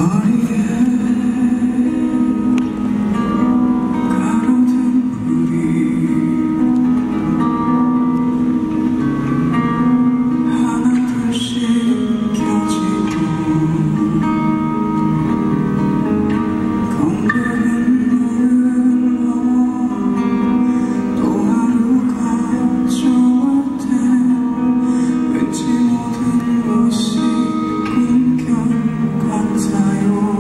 모든 것이 꿈결 같아요.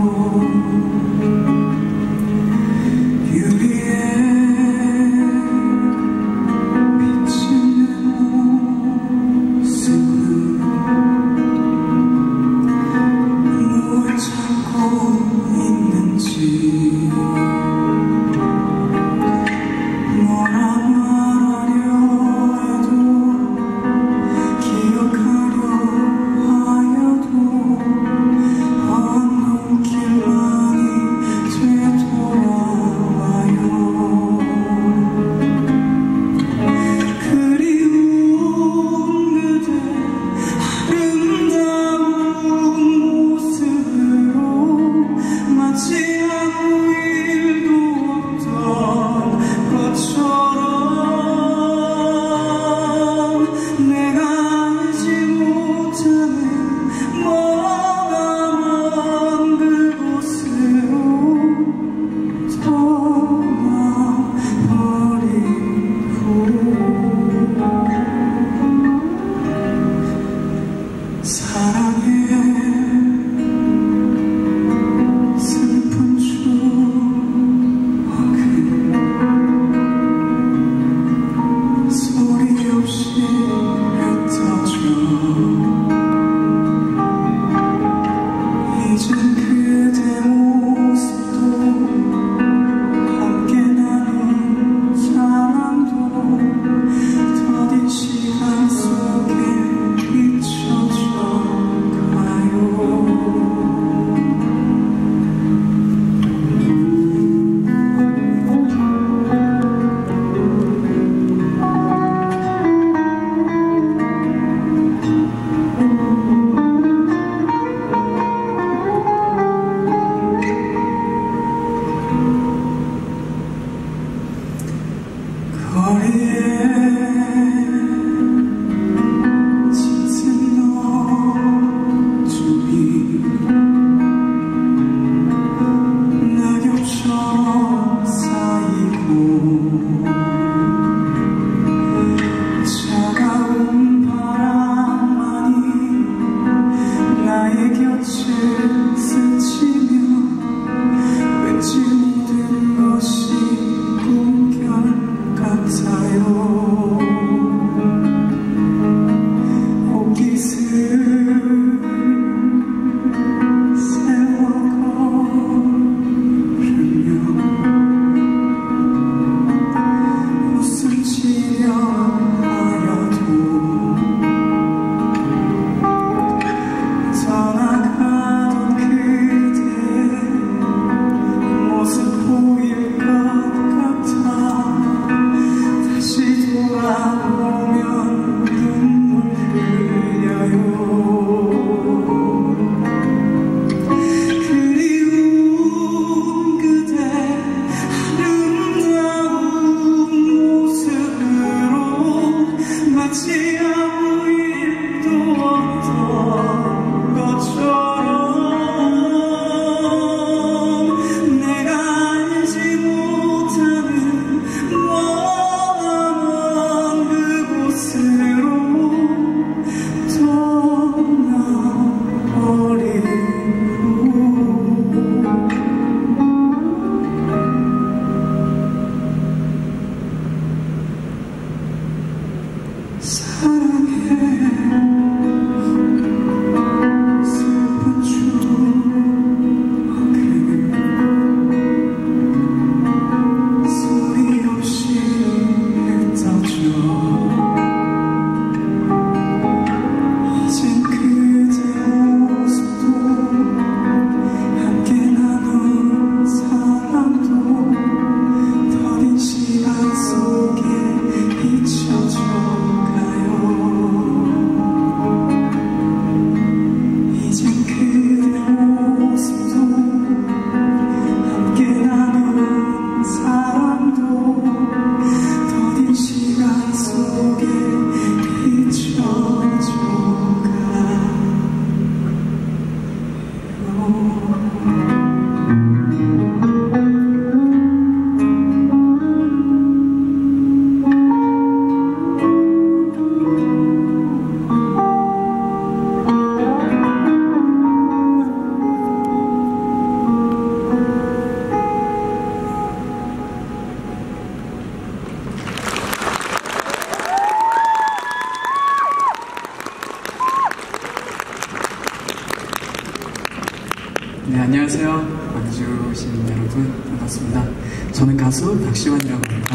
네, 안녕하세요. 광주 시민 여러분, 반갑습니다. 저는 가수 박시환이라고 합니다.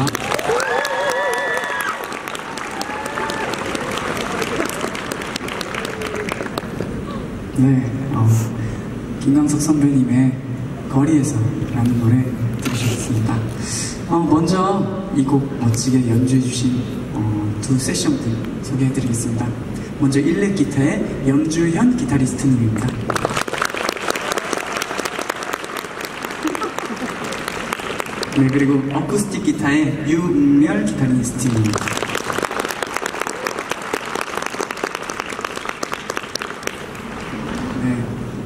네, 김광석 선배님의 거리에서라는 노래 들으셨습니다. 먼저 이 곡 멋지게 연주해주신 두 세션분 소개해드리겠습니다. 먼저 일렉 기타의 염주현 기타리스트님입니다. 네, 그리고 어쿠스틱 기타의 유은멸 기타리스트입니다. 네,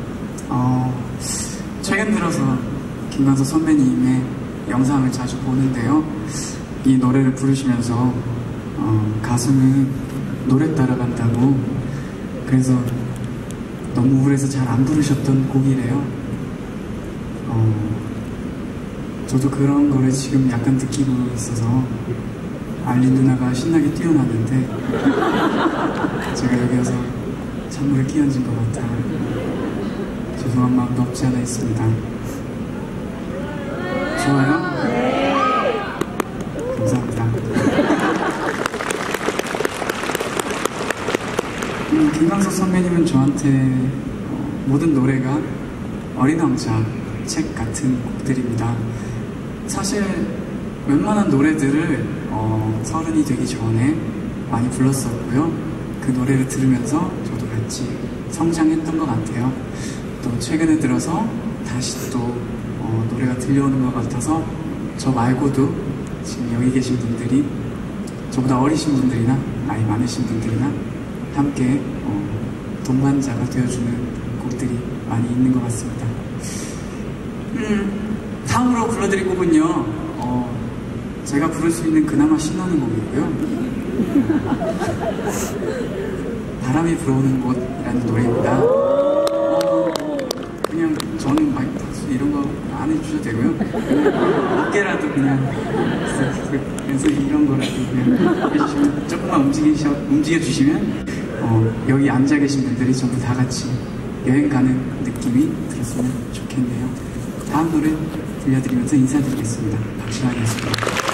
최근 들어서 김광석 선배님의 영상을 자주 보는데요. 이 노래를 부르시면서 가수는 노래 따라간다고, 그래서 너무 우울해서 잘 안 부르셨던 곡이래요. 저도 그런 거를 지금 약간 느끼고 있어서 알린 누나가 신나게 뛰어났는데 제가 여기 와서 찬물을 끼얹은 것 같아 죄송한 마음도 없지 않아 있습니다. 좋아요? 네. 감사합니다. 김광석 선배님은 저한테 모든 노래가 어린 왕자 책 같은 곡들입니다. 사실 웬만한 노래들을 서른이 되기 전에 많이 불렀었고요. 그 노래를 들으면서 저도 같이 성장했던 것 같아요. 또 최근에 들어서 다시 또 노래가 들려오는 것 같아서 저 말고도 지금 여기 계신 분들이 저보다 어리신 분들이나 나이 많으신 분들이나 함께 동반자가 되어주는 곡들이 많이 있는 것 같습니다. 다음으로 불러드릴 곡은요, 제가 부를 수 있는 그나마 신나는 곡이고요. 바람이 불어오는 곳이라는 노래입니다. 그냥 저는 막 이런 거 안 해주셔도 되고요. 그냥 어깨라도 그냥 그래서 이런 거라도 그냥 해주시면, 조금만 움직여주시면 여기 앉아 계신 분들이 전부 다 같이 여행 가는 느낌이 들었으면 좋겠네요. 다음 노래 들려드리면서 인사드리겠습니다. 박시환이었습니다.